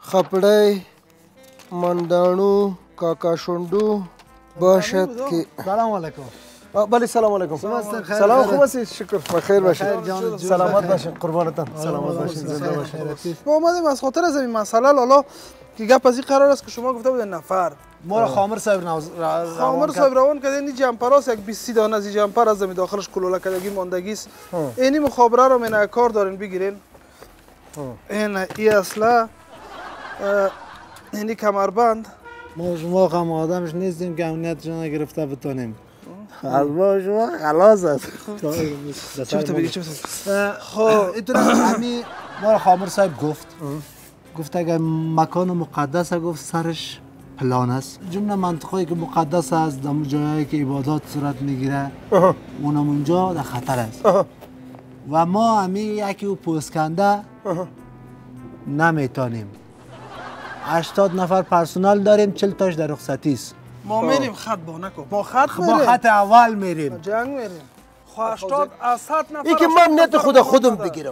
خپړی مندانو کاکاشوندو باشد که سلام علیکم. بله سلام علیکم. سلام خوب هستید؟ شکر بخیر باشید. سلامت باشین قربانتان. سلامت باشین زنده باشین. ما اومدیم از خاطر از این مسئله لالا که گپ از این قرار است که شما گفته بودین نفر ما را خامر صاحب روان کرد. این جمپراس یک 20 دانه از جمپر از داخلش کلوله کردگی ماندگی است. اینی مخابره رو من کار دارین بگیرین. این اصلا اینی کمربند ما شما هم آدمش نیستیم که امنیتش نگرفته بتونیم. از ما شما خلاص است. چه بگی چه خب اینطور همین ما را خامر صاحب گفت اگر مکان مقدس گفت سرش پلان است. جمله منطقه‌ای که مقدس است در جایی که عبادات صورت میگیره اونم اونجا در خطر است. و ما همین یکی او پوسکنده نمیتونیم. 80 نفر پرسنل داریم 40 تاش در رخصتی است. ما میریم خط با نکو ما خط اول میریم جنگ میریم. خو 80 از 100 نفر این که من امنیت خودم بگیرم.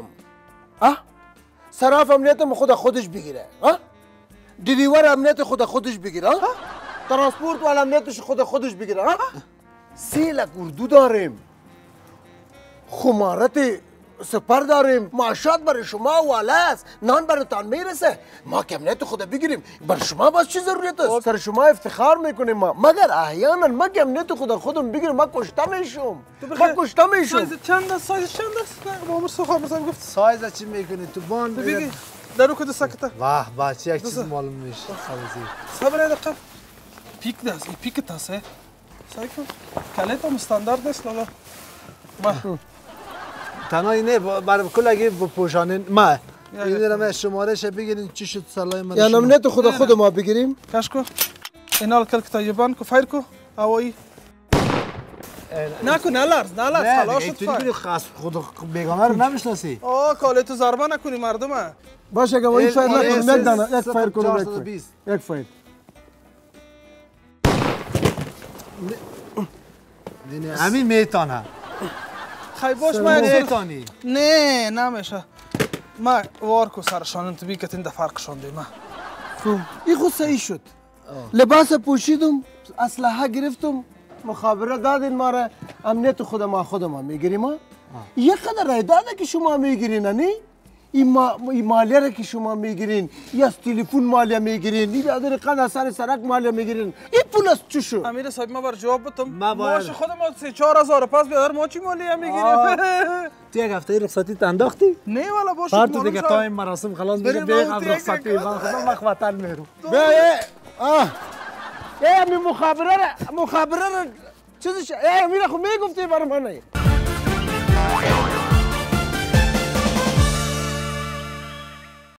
صراف امنیت خودش بگیره. دیوار امنیت خودش بگیره. ترانسپورت والا امنیتش خودش بگیره. 3 لک اردو داریم. خمارت سپر داریم. معاشات برای شما والا است. نان براتان میرسه. ما که امنیت خود بگیریم برای شما باز چی ضرورت است؟ سر شما افتخار میکنیم ما. مگر احیانا ما که امنیت خودم بگیریم ما کشته میشم. سایز چند است؟ با عمر سخار مثلا گفت سایز چی میکنی تو بان بگی درو کد سکته. واه بچه یک چیز معلوم میشه. صبر دقیقه پیک دست این پیک تاسه سعی کن کلیت هم استاندارد است لالا ما تنهایی نه برای کل اگه بپوشانین ما این رو شمارش بگیرین چی شد سلای من یا امنیت خود ما بگیریم. کاش کو اینال کل کتایبان کو فایر کو هوایی نکن نلرز خلاص شد فایر خاص خود بیگانه رو نمیشناسی. کالیت ضربه نکنی مردم. باشه اگه این فایر نکنیم یک دانه یک فایر کنیم یک فایر. همین میتونه. خیلی باش ما میتونی. نه نمیشه. ما وار کو سرشان تو بیکت این ده فرق شونده ما. این خود صحیح شد. لباس پوشیدم، اسلحه گرفتم، مخابره دادین ما را امنیت خود ما میگیریم. یک قدر رای داده که شما میگیرین نه؟ این مالیه را که شما میگیرین یا از تلفن مالیه میگیرین این بیادر قند سر سرک مالیه میگیرین این پول از چی شد؟ امیر صاحب ما بر جواب بتم ماش خود ما 3-4 هزار پس بیادر ما چی مالیه میگیریم؟ تو یک هفته رخصتی انداختی؟ نه والا باشه فرد دیگه تا این مراسم خلاص میگه بیغم رخصتی من خودم وطن میرم. همین مخابره را چیزش امیر خود میگفتی برای من